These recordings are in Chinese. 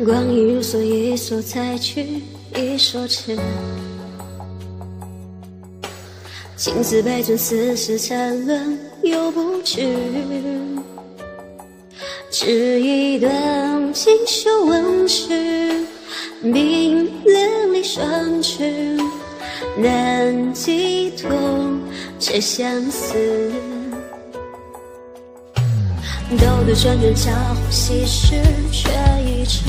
光阴如梭，一梭采去，一梭痴。情丝百转，丝丝缠乱，又不知。只一段锦绣往事，冰冷里双翅，难寄托这相思。兜兜转转，巧或稀释，却已迟。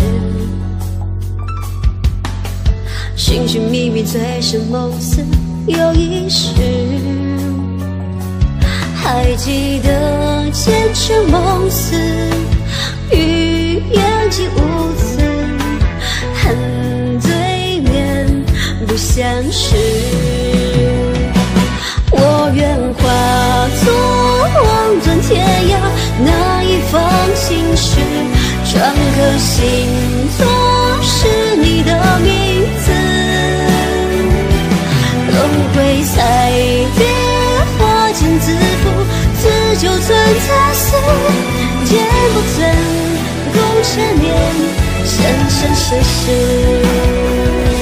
寻寻觅觅，醉生梦死，又一世。还记得前尘梦似，欲言竟无词，恨对面不相识。我愿化作望断天涯，那一封情诗，篆刻心头是你的名字。轮回彩蝶，花间自负，自就存在思，见不曾共缠绵，生生世世。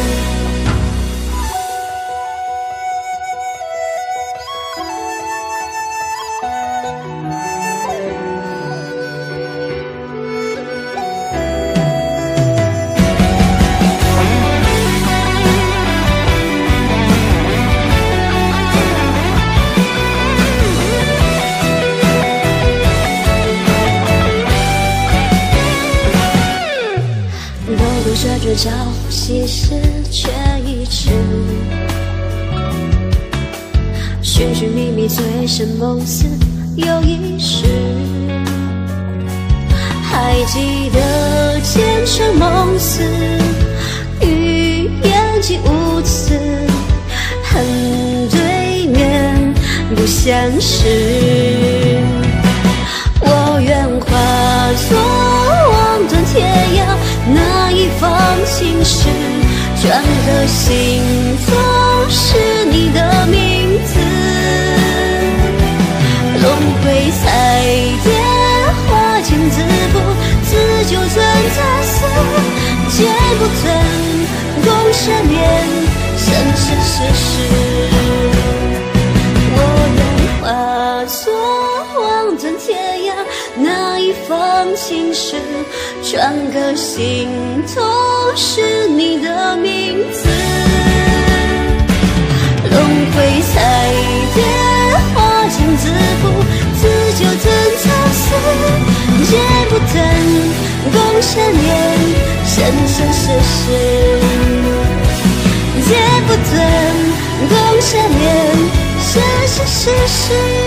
转转巧或稀释，却已迟。寻寻觅觅，醉生梦死，又一世。还记得前尘梦似，欲言竟无词，恨对面不相识。我愿化作望断天涯，那一封情诗，篆刻心头是你的名字。轮回彩蝶，花间自负，自就存在思，见不曾共缠绵，生生世世。我愿化作望断天涯，那一封情诗，篆刻心头是你的名字。轮回彩蝶，花间自负，自就存在思，见不曾共缠绵，生生世世。见不曾共缠绵，生生世世。